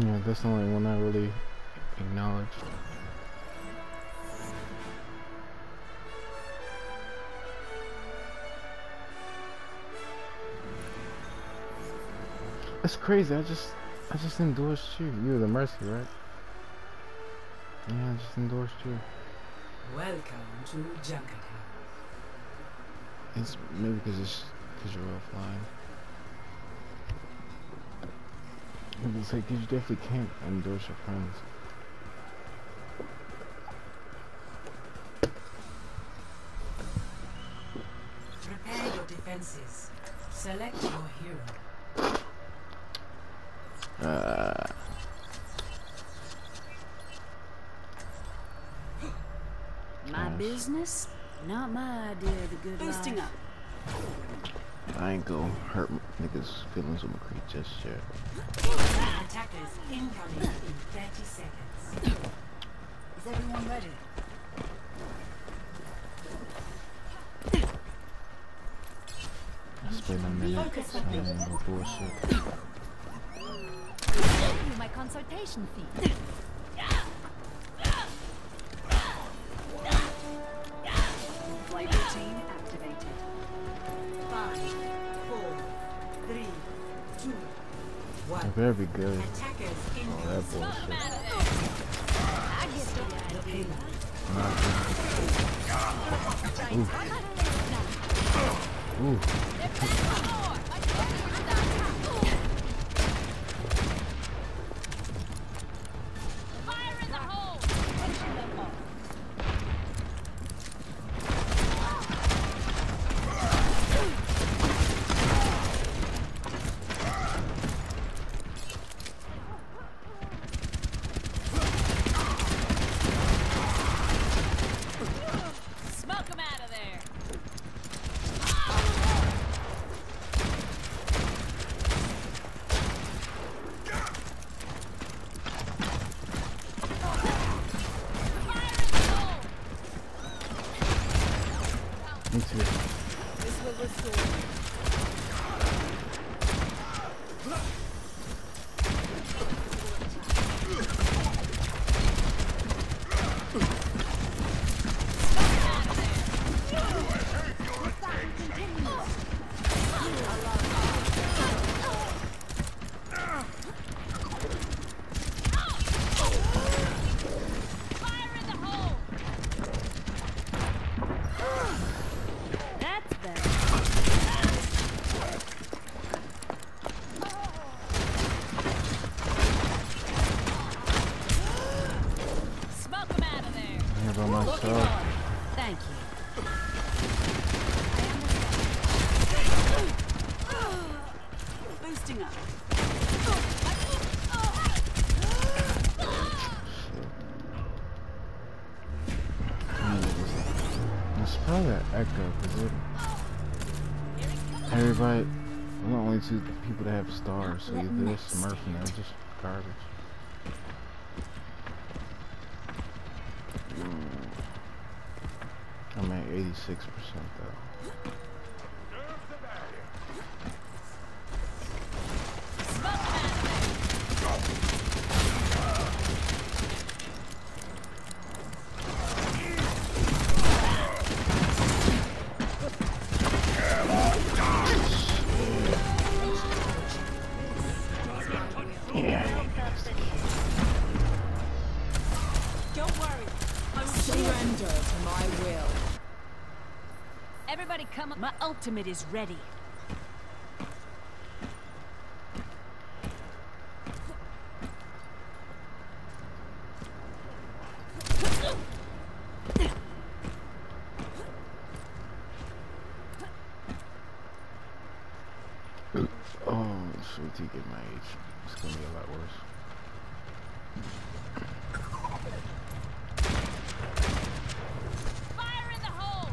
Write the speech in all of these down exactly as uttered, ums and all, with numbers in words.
Yeah, that's the only one I really acknowledged. That's crazy. I just, I just endorsed you. You were the Mercy, right? Yeah, I just endorsed you. Welcome to Junkertown. It's maybe because it's because you're offline. It's like, 'cause you definitely can't endorse your friends. Prepare your defenses. Select your hero. Uh, My Nice. business? Not my idea of the good Boosting life. up. I ain't gonna hurt m- niggas' feelings on McCree just yet. Attackers incoming in thirty seconds. Is everyone ready? It's been a minute. Focus I ain't no bullshit. Pay you my consultation fee. Flight routine activated. Five, four, three, two, one. It better be good. Attackers Oh, incoming. that bullshit. I get the The idea. Not good. Ooh. Ooh. Fire in the hole! Smoke him out of there! Me too. This will restore. Fire in the hole! That's better. Smoke him out of there! I'm here by myself. Thank you. Boosting up. It's probably that echo, cause it. Everybody, we're the only two people that have stars, so either they're smurfing or just garbage. Mm. I'm at eighty-six percent though. Smoke him out of there! Yeah. Don't worry. I will surrender to my will. Everybody come up. My ultimate is ready. Oh, sweet tea get my age. It's gonna be a lot worse. Fire in the hole!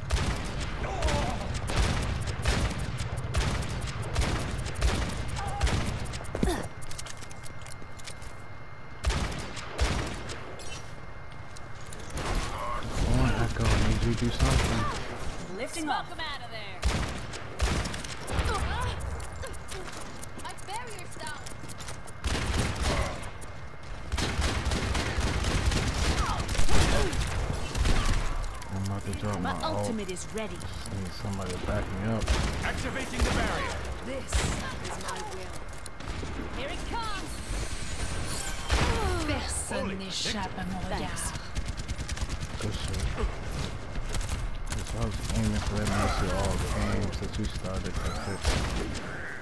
Come on, Echo, I need you to do something. Lifting Smoke off. him out of there! My barrier's down! about to drop my My ult. ultimate is ready. Just need somebody to back me up. Activating the barrier. This is my will. Here it comes. Personne n'échappe à mon regard. Good shit. Cause I was aiming for that message all the games that you started. That's it.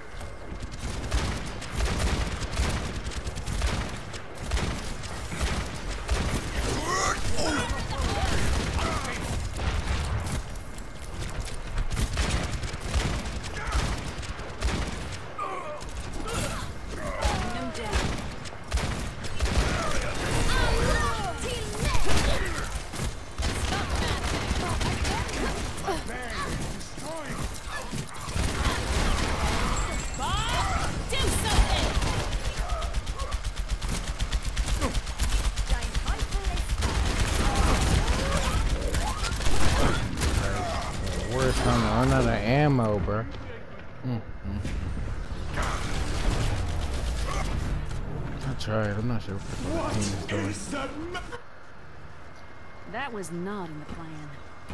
Worst time to run out of ammo, bro. Mm, mm. I tried. I'm not sure what the team is doing. That was not in the plan.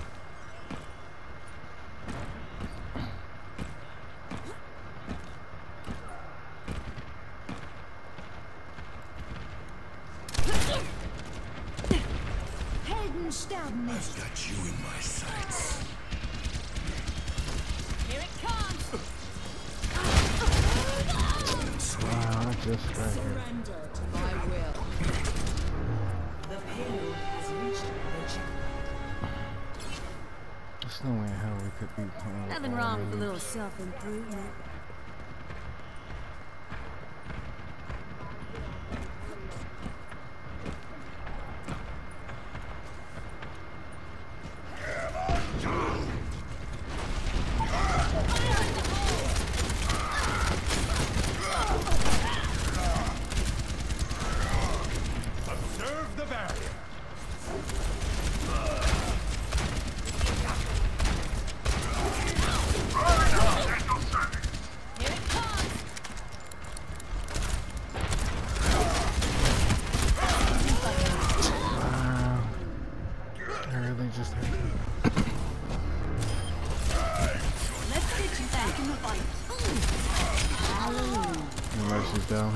Helden sterben nicht. I've got you in my sights. Here it comes. Wow, I just got here. Surrender to my will. The payload has reached the checkpoint. There's no way in hell we could be playing. Nothing all wrong with a these. little self-improvement. Observe the barrier. Here it comes. Wow. I really just had to. Let's get you back in the fight. Mercy's down.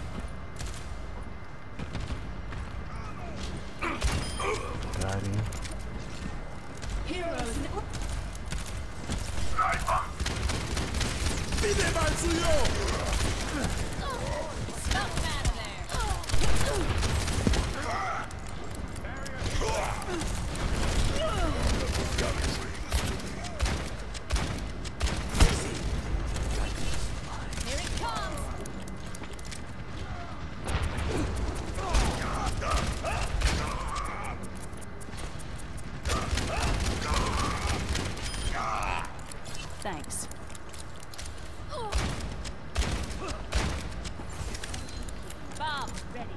Got him. Heroes. Vide mal suyo! Stop out of there. Here it comes. Thanks. Bob, ready.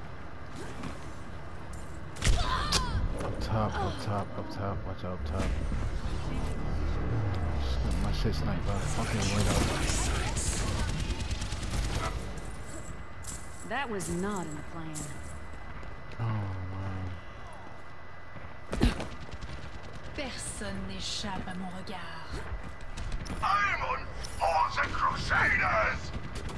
Up top, up top, up top. Watch out, up top. Snip my shit sniped by the fucking window. That was not in the plan. Oh, man. Personne n'échappe à mon regard. I'm on for the Crusaders!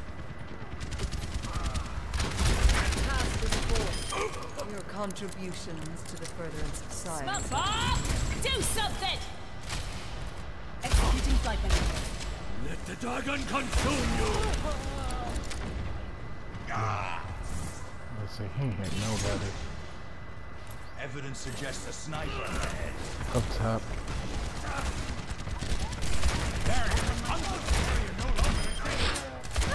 Your contributions to the furtherance of science. Smoke Bob! Do something! Executing flight maneuver. Let the dragon consume you! Let's see, he ain't hit nobody. Evidence suggests a sniper ahead. Up top. Barrier! Uncle! Barrier no longer exists!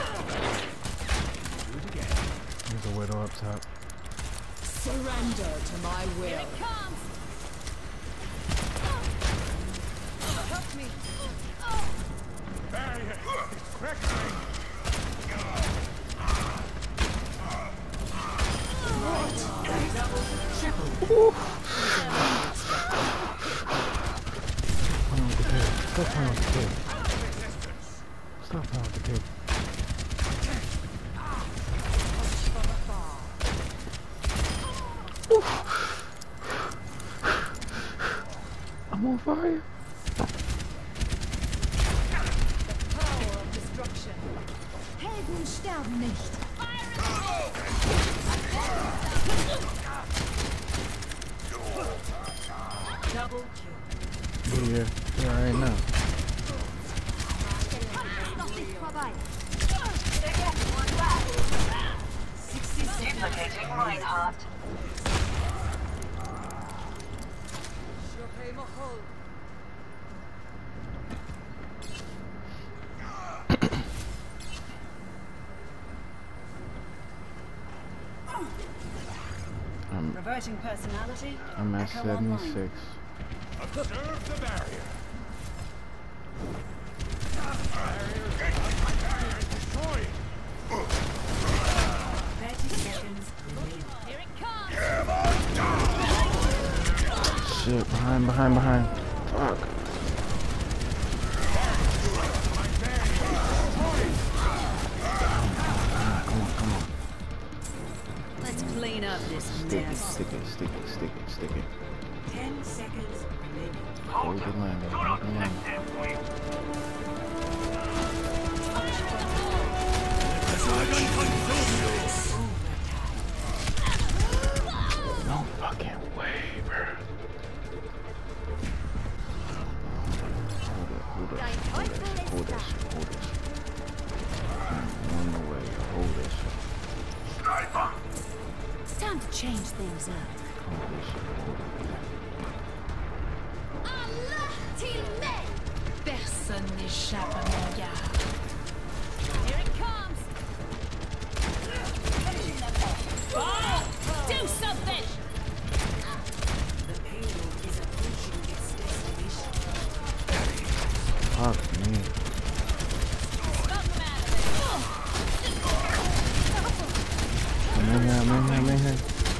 Do it again. There's a widow up top. Surrender to my Here will. it comes! Help me! Barrier! It's crackling! Playing with the kid. Stop playing with the kid. Stop playing with the kid. I'm on fire. Power of destruction. Helden sterben nicht. Double kill. Yeah, yeah, right now. sixty seconds. Duplicating Reinhardt. I'm, Reverting personality. I'm at Echo online. seventy-six. Observe the barrier. Barrier is destroyed. thirty seconds remaining. Here it comes. Shit, behind, behind, behind. Fuck. Come on, come on. Let's clean up this Stick it, mess. stick it, stick it, stick it, stick it. ten seconds remaining. Hold the line, baby, hold the line. No fucking way, bro. Hold it, hold it, hold this, hold this, hold this. One away, hold this. It's time to change things up. Hold this, hold it. Personne n'échappe à mon regard. Here it comes. Do something. The payload is approaching its destination. Fuck me. I'm in here, I'm in here, I'm in here.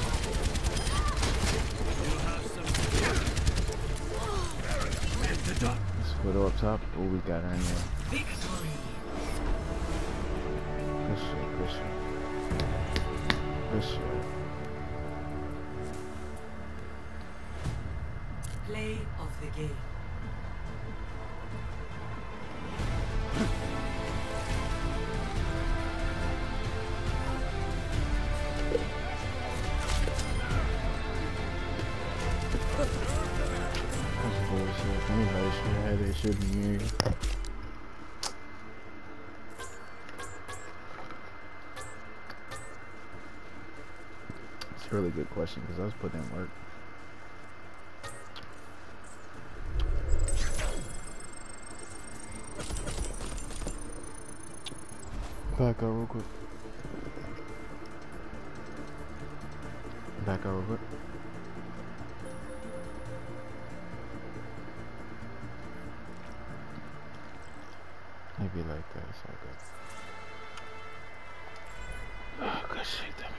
Let's put her up top. Oh, we got her in there. Victory. Good shit, good shit. Good shit. Play of the game. That's bullshit. Anybody should have had that shit in here. It's a really good question because I was putting in work. Back out real quick. Back out real quick. Maybe like that, it's all good. Oh, good shit, damn it.